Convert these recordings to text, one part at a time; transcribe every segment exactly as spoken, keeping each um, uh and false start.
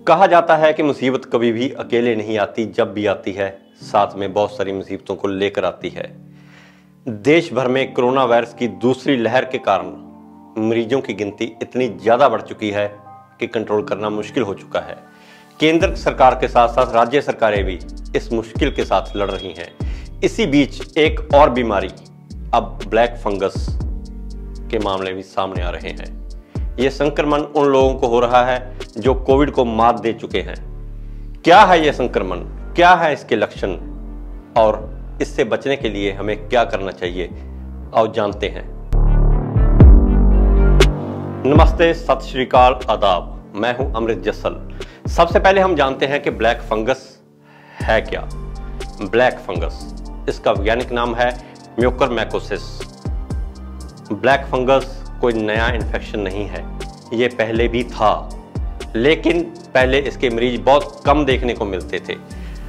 कहा जाता है कि मुसीबत कभी भी अकेले नहीं आती, जब भी आती है साथ में बहुत सारी मुसीबतों को लेकर आती है। देश भर में कोरोना वायरस की दूसरी लहर के कारण मरीजों की गिनती इतनी ज़्यादा बढ़ चुकी है कि कंट्रोल करना मुश्किल हो चुका है। केंद्र सरकार के साथ साथ राज्य सरकारें भी इस मुश्किल के साथ लड़ रही हैं। इसी बीच एक और बीमारी, अब ब्लैक फंगस के मामले भी सामने आ रहे हैं। ये संक्रमण उन लोगों को हो रहा है जो कोविड को मात दे चुके हैं। क्या है यह संक्रमण, क्या है इसके लक्षण और इससे बचने के लिए हमें क्या करना चाहिए, आओ जानते हैं। नमस्ते, सत श्री अकाल, आदाब। मैं हूं अमृत जसल। सबसे पहले हम जानते हैं कि ब्लैक फंगस है क्या। ब्लैक फंगस, इसका वैज्ञानिक नाम है म्यूकरमैकोसिस। ब्लैक फंगस कोई नया इन्फेक्शन नहीं है, ये पहले भी था, लेकिन पहले इसके मरीज बहुत कम देखने को मिलते थे।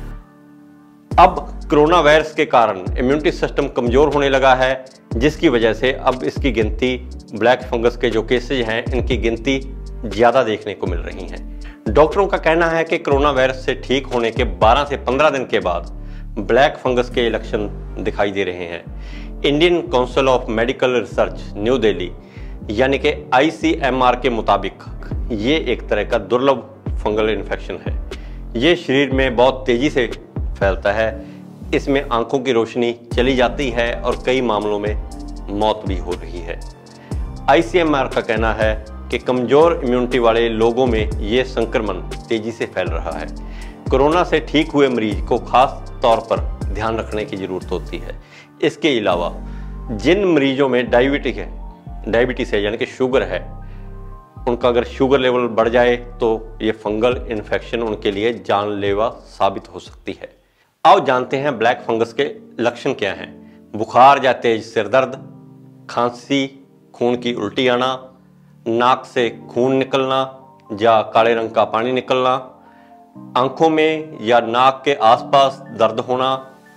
अब कोरोना वायरस के कारण इम्यूनिटी सिस्टम कमजोर होने लगा है, जिसकी वजह से अब इसकी गिनती, ब्लैक फंगस के जो केसेज हैं इनकी गिनती ज़्यादा देखने को मिल रही हैं। डॉक्टरों का कहना है कि कोरोना वायरस से ठीक होने के बारह से पंद्रह दिन के बाद ब्लैक फंगस के लक्षण दिखाई दे रहे हैं। Indian council of medical research new Delhi यानी कि आई सी एम आर के मुताबिक ये एक तरह का दुर्लभ फंगल इन्फेक्शन है। ये शरीर में बहुत तेजी से फैलता है, इसमें आंखों की रोशनी चली जाती है और कई मामलों में मौत भी हो रही है। आई सी एम आर का कहना है कि कमजोर इम्यूनिटी वाले लोगों में ये संक्रमण तेजी से फैल रहा है। कोरोना से ठीक हुए मरीज को खास तौर पर ध्यान रखने की जरूरत होती है। इसके अलावा जिन मरीजों में डायबिटिक है डायबिटीज है यानी कि शुगर है, उनका अगर शुगर लेवल बढ़ जाए तो ये फंगल इन्फेक्शन उनके लिए जानलेवा साबित हो सकती है। आओ जानते हैं ब्लैक फंगस के लक्षण क्या हैं। बुखार या तेज सिर दर्द, खांसी, खून की उल्टी आना, नाक से खून निकलना या काले रंग का पानी निकलना, आंखों में या नाक के आसपास दर्द होना,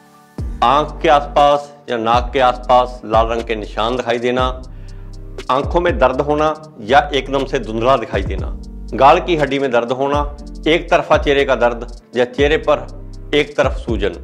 आंख के आसपास या नाक के आसपास लाल रंग के निशान दिखाई देना, आंखों में दर्द होना या एकदम से धुंधला दिखाई देना, गाल की हड्डी में दर्द होना, एक तरफा चेहरे का दर्द या चेहरे पर एक तरफ सूजन,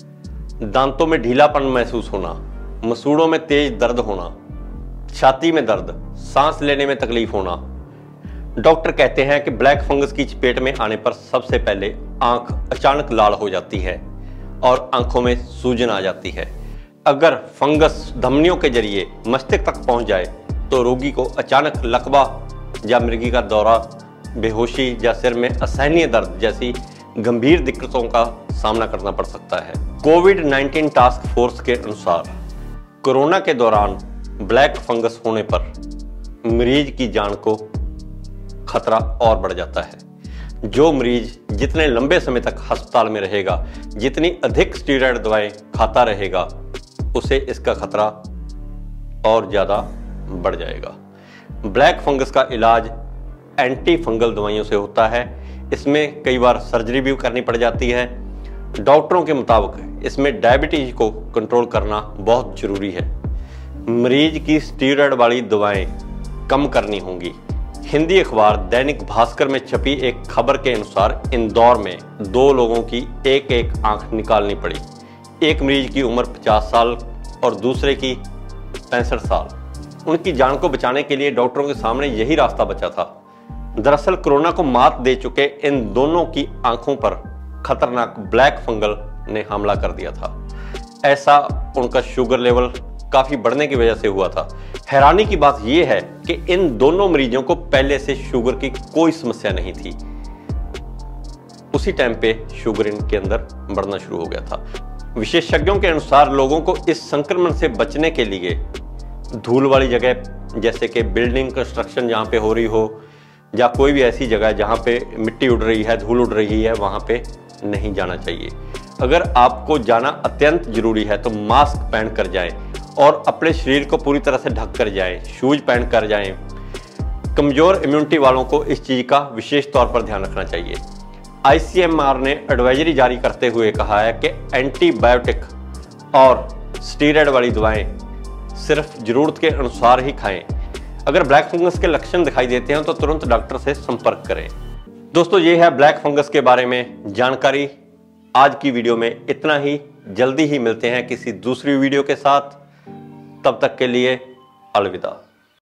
दांतों में ढीलापन महसूस होना, मसूड़ों में तेज दर्द होना, छाती में दर्द, सांस लेने में तकलीफ होना। डॉक्टर कहते हैं कि ब्लैक फंगस की चपेट में आने पर सबसे पहले आंख अचानक लाल हो जाती है और आंखों में सूजन आ जाती है। अगर फंगस धमनियों के जरिए मस्तिष्क तक पहुंच जाए तो रोगी को अचानक लकवा या मृगी का दौरा, बेहोशी या सिर में असहनीय दर्द जैसी गंभीर दिक्कतों का सामना करना पड़ सकता है। कोविड नाइन्टीन टास्क फोर्स के अनुसार कोरोना के दौरान ब्लैक फंगस होने पर मरीज की जान को खतरा और बढ़ जाता है। जो मरीज जितने लंबे समय तक अस्पताल में रहेगा, जितनी अधिक स्टीरॉयड दवाएं खाता रहेगा, उसे इसका खतरा और ज़्यादा बढ़ जाएगा। ब्लैक फंगस का इलाज एंटी फंगल दवाइयों से होता है। इसमें कई बार सर्जरी भी करनी पड़ जाती है। डॉक्टरों के मुताबिक इसमें डायबिटीज को कंट्रोल करना बहुत जरूरी है। मरीज की स्टीरॉयड वाली दवाएं कम करनी होंगी। हिंदी अखबार दैनिक भास्कर में छपी एक खबर के अनुसार इंदौर में दो लोगों की एक एक आंख निकालनी पड़ी। एक मरीज की उम्र पचास साल और दूसरे की पैंसठ साल। उनकी जान को बचाने के लिए डॉक्टरों के सामने यही रास्ता बचा था। दरअसल कोरोना को मात दे चुके इन दोनों की आंखों पर खतरनाक ब्लैक फंगल ने हमला कर दिया था। ऐसा उनका शुगर लेवल काफी बढ़ने की वजह से हुआ था। हैरानी की बात यह है कि इन दोनों मरीजों को पहले से शुगर की कोई समस्या नहीं थी। उसी टाइम पे शुगर इनके अंदर बढ़ना शुरू हो गया था। विशेषज्ञों के अनुसार लोगों को इस संक्रमण से बचने के लिए धूल वाली जगह, जैसे कि बिल्डिंग कंस्ट्रक्शन जहाँ पे हो रही हो या कोई भी ऐसी जगह जहाँ पे मिट्टी उड़ रही है, धूल उड़ रही है, वहाँ पे नहीं जाना चाहिए। अगर आपको जाना अत्यंत जरूरी है तो मास्क पहन कर जाएं और अपने शरीर को पूरी तरह से ढक कर जाएं, शूज पहन कर जाएं। कमजोर इम्यूनिटी वालों को इस चीज़ का विशेष तौर पर ध्यान रखना चाहिए। आई सी एम आर ने एडवाइजरी जारी करते हुए कहा है कि एंटीबायोटिक और स्टीरॉयड वाली दवाएं सिर्फ जरूरत के अनुसार ही खाएं। अगर ब्लैक फंगस के लक्षण दिखाई देते हैं तो तुरंत डॉक्टर से संपर्क करें। दोस्तों ये है ब्लैक फंगस के बारे में जानकारी। आज की वीडियो में इतना ही। जल्दी ही मिलते हैं किसी दूसरी वीडियो के साथ। तब तक के लिए अलविदा।